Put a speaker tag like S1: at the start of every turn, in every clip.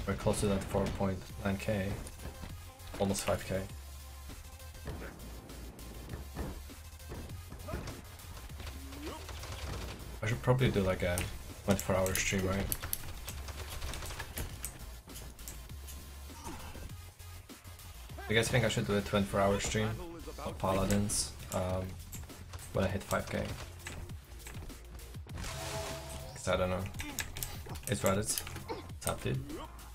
S1: We're close to that 4.9k. Almost 5k. I should probably do like a 24-hour stream, right? You guys think I should do a 24-hour stream of Paladins when I hit 5k? Cause I don't know. It's Reddit. What's up, dude?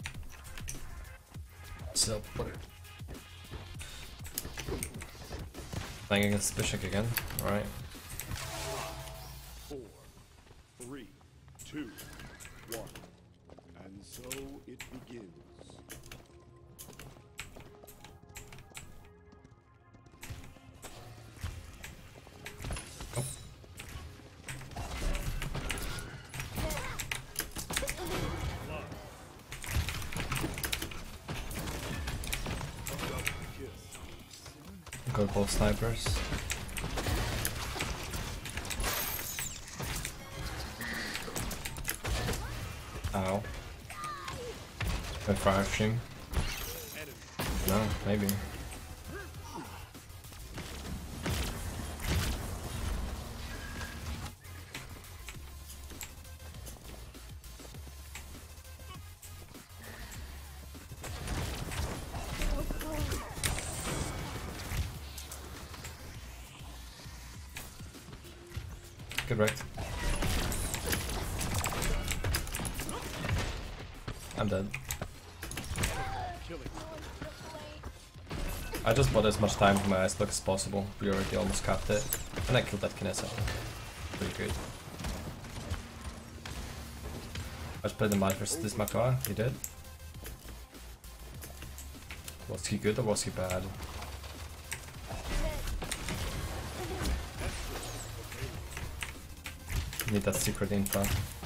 S1: So, playing against Bishop again, alright.
S2: 4, 3, 2, 1. And so it begins.
S1: Got both snipers. Ow. A fire stream? No, maybe. Good wrecked. I'm dead. I just bought as much time for my ice block as possible. We already almost capped it. And I killed that Kinessa. Pretty good. I just played the match versus this Makar. He did. Was he good or was he bad? Need that secret info.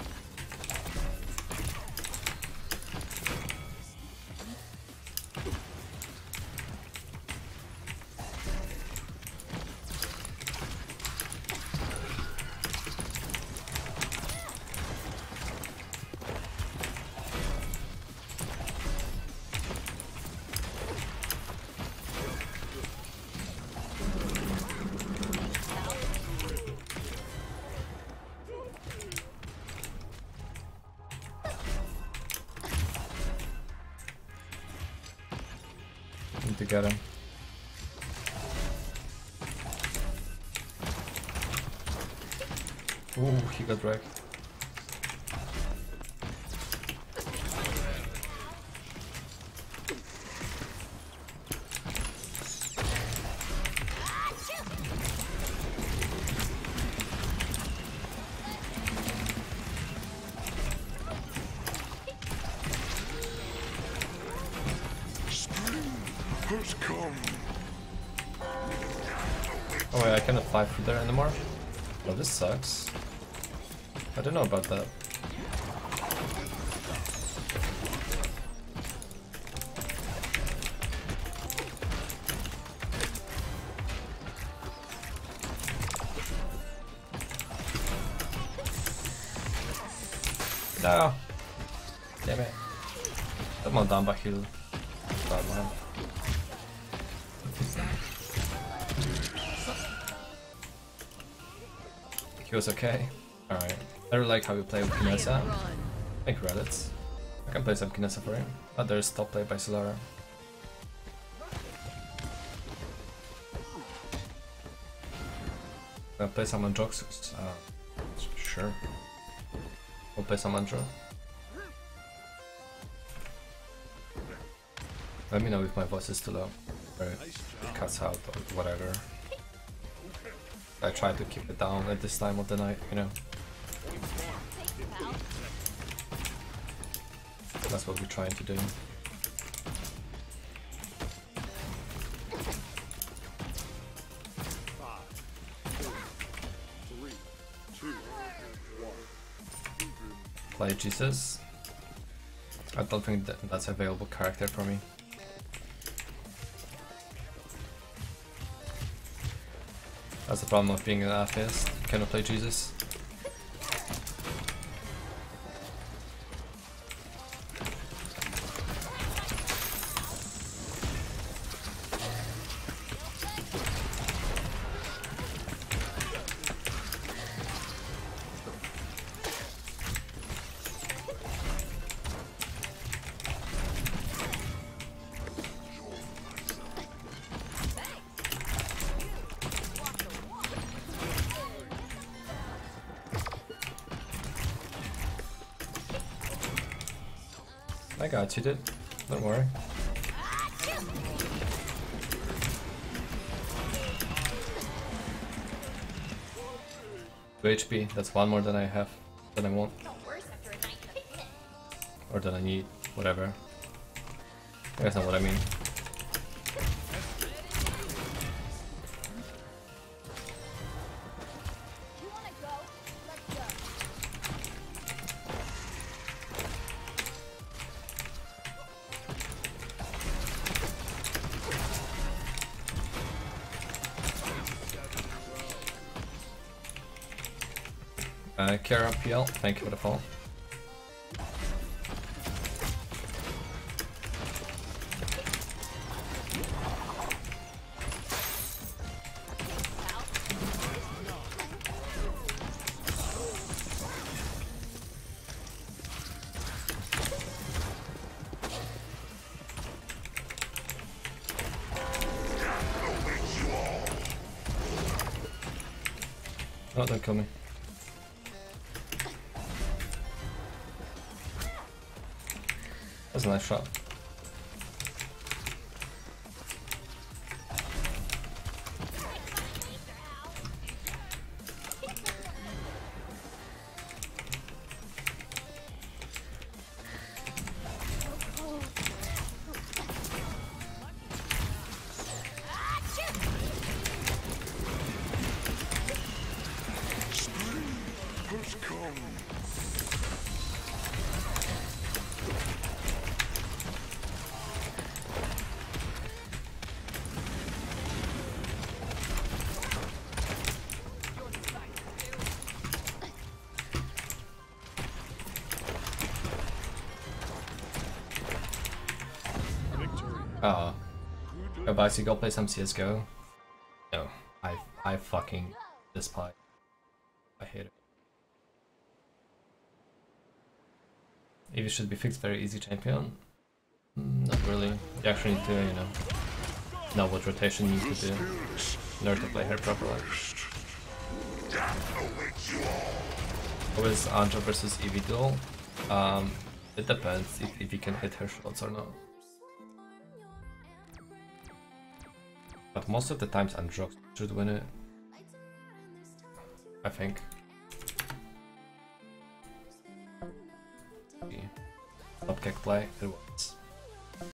S1: Need to get him. Ooh, he got wrecked. Oh wait, I cannot fly through there anymore? Oh, this sucks. I don't know about that. No! Damn it. I'm on down by heal. Bad man. He was okay. Alright. I really like how you play with Kinessa. Thank you, Reddit. I can play some Kinessa for him. Oh, there's top play by Solara. I'll play some Androx. Sure. We'll play some Andro. Let me know if my voice is too low, or it cuts out, or whatever. I try to keep it down at this time of the night, you know. That's what we're trying to do. Play Jesus. I don't think that's a available character for me. That's the problem of being an atheist. You cannot play Jesus. I got you, dude. Don't worry. 2 HP, that's one more than I have, than I want. Or than I need, whatever. You guys know what I mean. Kara PL, thank you for the follow. Oh, don't kill me. That's a nice shot. Basi, go play some CSGO. No, I fucking despise. I hate it. Eevee should be fixed, very easy champion. Not really. You actually need to, you know what rotation you need to do in order to play her properly. What is Anja versus Eevee duel? It depends if you can hit her shots or not. But most of the times Androx should win it, I think. Top kick play, it works.